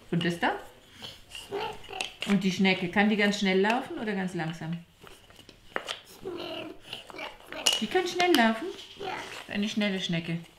Und das da? Und die Schnecke, kann die ganz schnell laufen oder ganz langsam? Schnell. Die kann schnell laufen? Ja. Eine schnelle Schnecke.